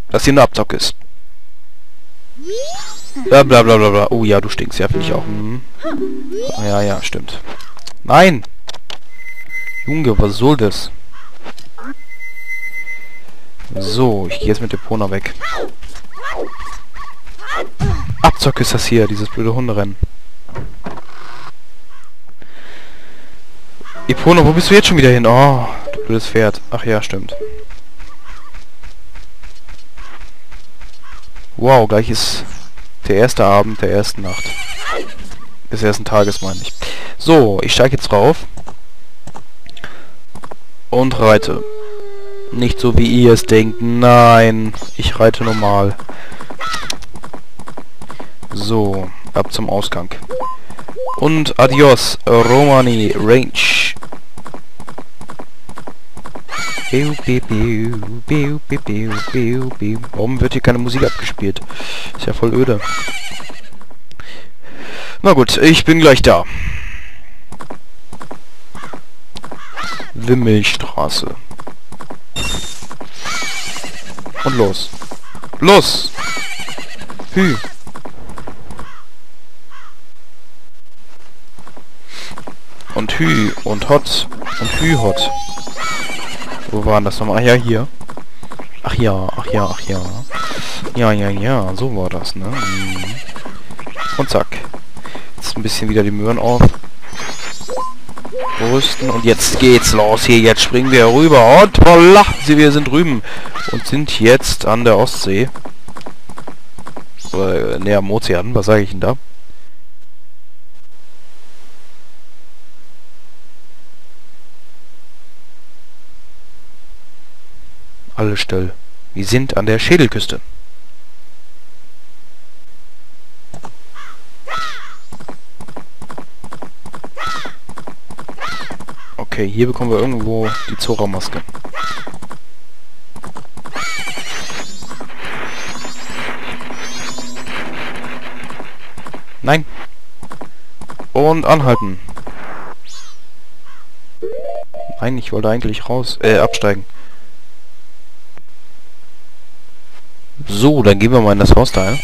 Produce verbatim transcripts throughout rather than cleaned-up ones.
dass hier ein Abzock ist. Bla bla bla bla bla. Oh ja, du stinkst. Ja, finde ich auch. Hm. Ja, ja, stimmt. Nein! Junge, was soll das? So, ich gehe jetzt mit Epona weg. Abzock ist das hier, dieses blöde Hunderennen. Epona, wo bist du jetzt schon wieder hin? Oh, du blödes Pferd. Ach ja, stimmt. Wow, gleich ist der erste Abend der ersten Nacht. Des ersten Tages, meine ich. So, ich steige jetzt drauf. Und reite. Nicht so wie ihr es denkt. Nein, ich reite normal. So, ab zum Ausgang. Und adios, Romani Range. Warum wird hier keine Musik abgespielt? Ist ja voll öde. Na gut, ich bin gleich da. Wimmelstraße. Und los. Los! Hü. Und Hü. Und Hot. Und Hü Hot. Wo waren das nochmal? Ach ja, hier. Ach ja, ach ja, ach ja. Ja, ja, ja, so war das, ne? Und zack. Jetzt ein bisschen wieder die Möhren auf. Rüsten und jetzt geht's los hier. Jetzt springen wir rüber und voila, wir sind drüben und sind jetzt an der Ostsee. Äh, näher am Ozean, was sage ich denn da? Alle still. Wir sind an der Schädelküste. Okay, hier bekommen wir irgendwo die Zora-Maske. Nein. Und anhalten. Nein, ich wollte eigentlich raus, äh, absteigen. So, dann gehen wir mal in das Hausteil.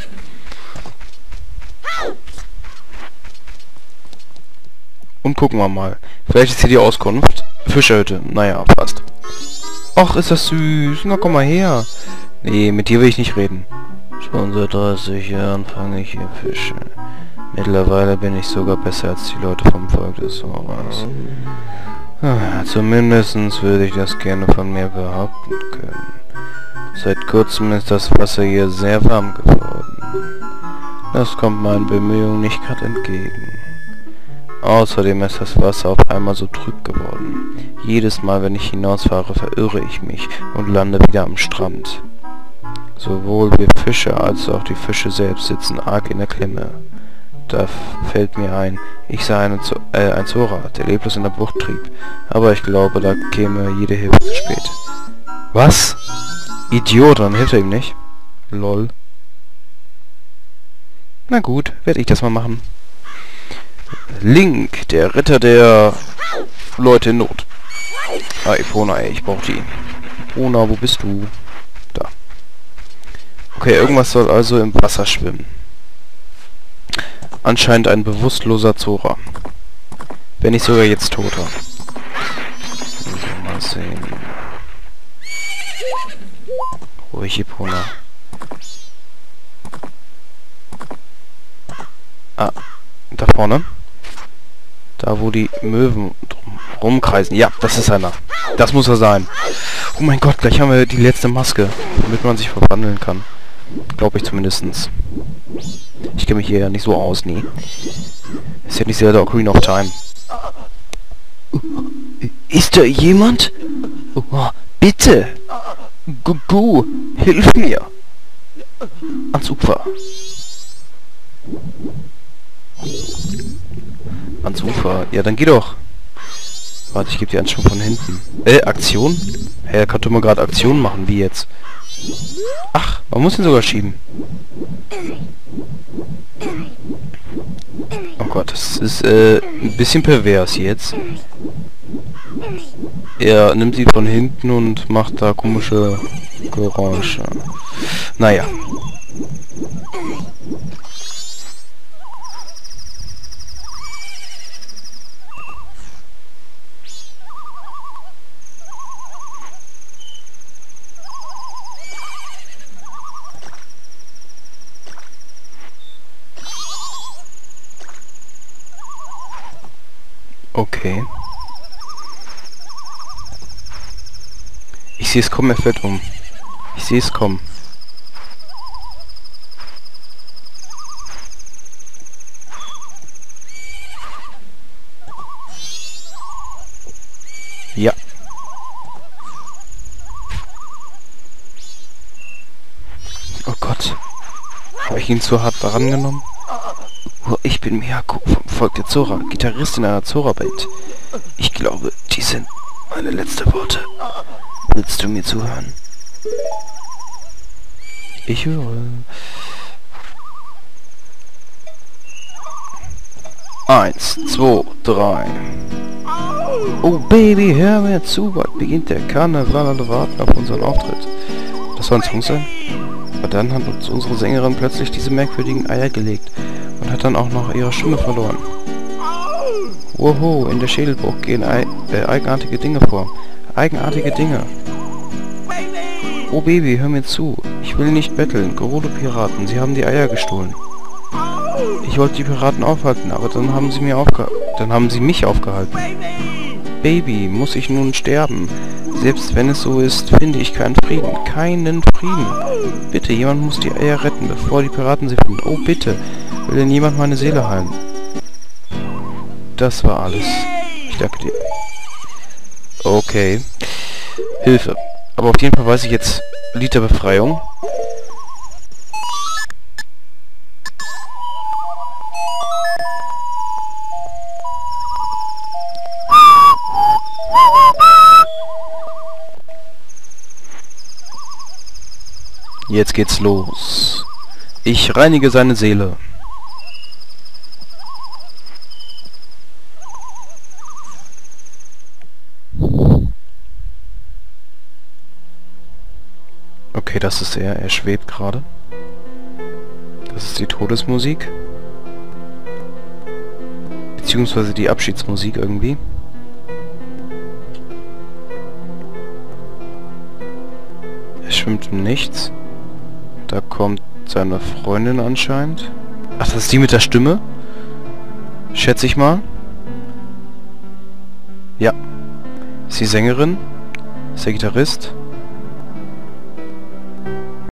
Und gucken wir mal. Vielleicht ist hier die Auskunft. Fischerhütte. Naja, passt. Ach, ist das süß. Na, komm mal her. Nee, mit dir will ich nicht reden. Schon seit dreißig Jahren fange ich hier Fische. Mittlerweile bin ich sogar besser als die Leute vom Volk des Zoras. Ah, zumindest würde ich das gerne von mir behaupten können. Seit kurzem ist das Wasser hier sehr warm geworden. Das kommt meinen Bemühungen nicht gerade entgegen. Außerdem ist das Wasser auf einmal so trüb geworden. Jedes Mal, wenn ich hinausfahre, verirre ich mich und lande wieder am Strand. Sowohl wir Fische als auch die Fische selbst sitzen arg in der Klemme. Da fällt mir ein, ich sah einen Zo äh, ein Zora, der leblos in der Bucht trieb. Aber ich glaube, da käme jede Hilfe zu spät. Was? Idiot, dann hilft er ihm nicht. Lol. Na gut, werde ich das mal machen. Link, der Ritter der Leute in Not. Ah, Epona, ey, ich brauch die. Epona, wo bist du? Da. Okay, irgendwas soll also im Wasser schwimmen. Anscheinend ein bewusstloser Zora. Wenn nicht sogar jetzt toter. Also, mal sehen. Ruhig, Epona. Ah, da vorne. Da, wo die Möwen rumkreisen. Ja, das ist einer. Das muss er sein. Oh mein Gott, gleich haben wir die letzte Maske, damit man sich verwandeln kann. Glaube ich zumindestens. Ich kenne mich hier ja nicht so aus, nie. Ist ja nicht sehr der Ocarina of Time. Ist da jemand? Oh, bitte! Gugu, hilf mir! Ans Ufer. Ans Ufer. Ja, dann geh doch. Warte, ich gebe dir einen Schub von hinten. Äh, Aktion? Hä, er konnte mal gerade Aktion machen, wie jetzt? Ach, man muss ihn sogar schieben. Oh Gott, das ist äh, ein bisschen pervers jetzt. Er nimmt sie von hinten und macht da komische Geräusche. Naja. Okay. Ich sehe es kommen, er fällt um. Ich sehe es kommen. Ja. Oh Gott. Habe ich ihn zu hart daran genommen? Oh, ich bin Miyako vom Volk der Zora, Gitarristin einer Zora-Band. Ich glaube, die sind meine letzten Worte. Willst du mir zuhören? Ich höre. Eins, zwei, drei. Oh Baby, hör mir zu, bald beginnt der Karneval, alle warten auf unseren Auftritt. Das soll ein Song sein? Aber dann hat uns unsere Sängerin plötzlich diese merkwürdigen Eier gelegt und hat dann auch noch ihre Stimme verloren. Woho, in der Schädelbruch gehen ei äh, eigenartige Dinge vor. Eigenartige Dinge. Oh Baby, hör mir zu. Ich will nicht betteln. Gerudo-Piraten, sie haben die Eier gestohlen. Ich wollte die Piraten aufhalten, aber dann haben sie mir aufge dann haben sie mich aufgehalten. Baby, muss ich nun sterben? Selbst wenn es so ist, finde ich keinen Frieden. Keinen Frieden. Bitte, jemand muss die Eier retten, bevor die Piraten sie finden. Oh bitte, will denn jemand meine Seele heilen? Das war alles. Ich danke dir. Okay. Hilfe. Aber auf jeden Fall weiß ich jetzt Lied der Befreiung. Jetzt geht's los. Ich reinige seine Seele. Okay, das ist er. Er schwebt gerade. Das ist die Todesmusik. Beziehungsweise die Abschiedsmusik irgendwie. Er schwimmt im Nichts. Da kommt seine Freundin anscheinend. Ach, das ist die mit der Stimme? Schätze ich mal. Ja. Ist die Sängerin? Ist der Gitarrist?